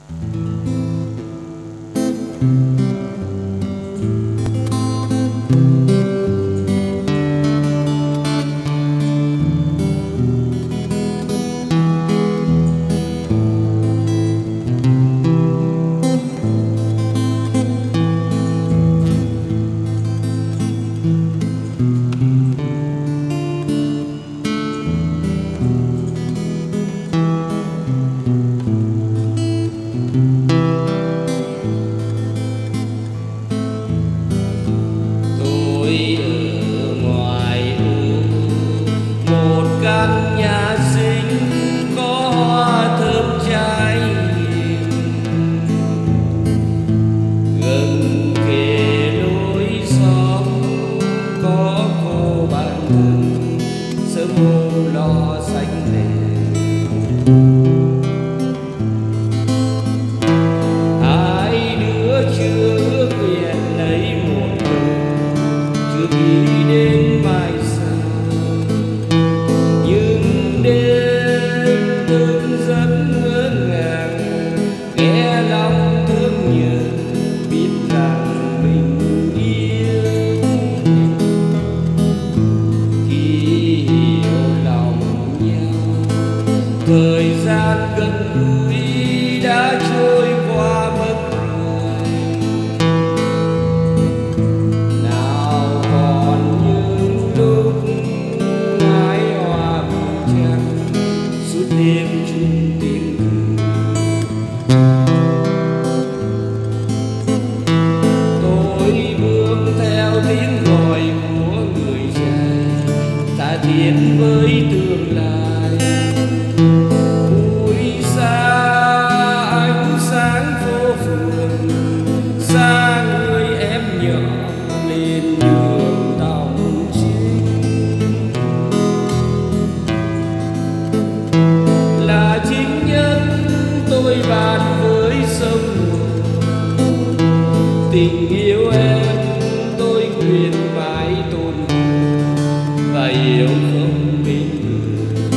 Căn nhà xinh có hoa thơm cháy, gần kề lối xóm có cô bạn thân sớm hôm lo xanh đèn. Hai đứa chưa ước hẹn lấy một đời, chưa nghĩ đến mai sau. Nhưng đêm từng giấc ngỡ ngàng, nghe lòng thương nhớ biết rằng mình yêu. Khi hiểu lòng nhau, thời gian gần gũi đã trôi qua mất rồi. Nào còn những lúc ngái hoa buồn trăng suốt đêm chung tiếng cười. Tôi bước theo tiếng gọi của người trai, tha thiết với tương lai. Buổi xa ánh sáng phố phường, xa người em nhỏ lên đường tòng trinh. Là chính nhân tôi bàn với sông nguồn, tình yêu em tôi nguyện mãi tôn và yêu không bên người.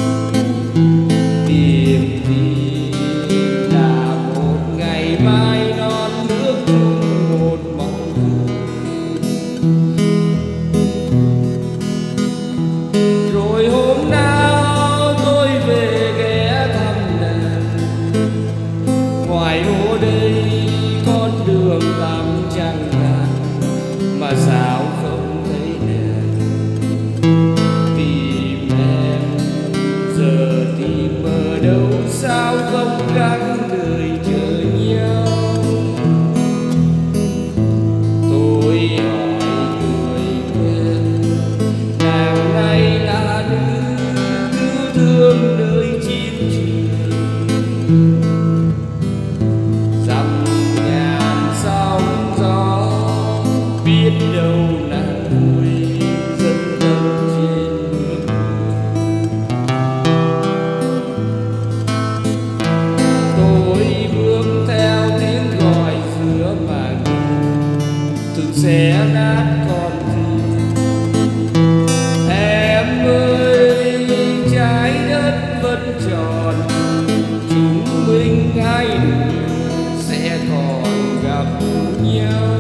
Tìm đi là một ngày mai non nước chung một mong thương. Rồi hôm nào tôi về ghé thăm nàng, ngoài ô đây con đường tăm trăng ngàn mà sao không thấy nàng. Tìm em giờ tìm ở đâu, sao không gắng đời chờ nhau. Tôi hỏi người quen, nàng này là nữ cứu thương nơi chiến trường. Dặm ngàn sóng gió biết đâu nàng vui dẫn thân trên bước đường. Tôi bước theo tiếng gọi giữa màn đêm, từng xé nát con tim. Em ơi trái đất vẫn tròn, chúng mình hai người sẽ còn gặp nhau.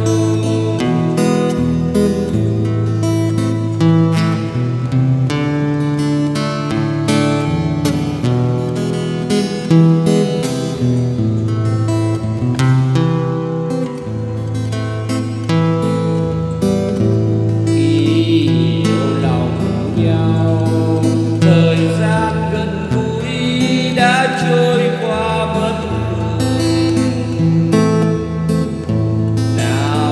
Khi hiểu lòng nhau, thời gian gần gũi đã trôi qua mất rồi. Nào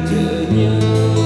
chờ nhau.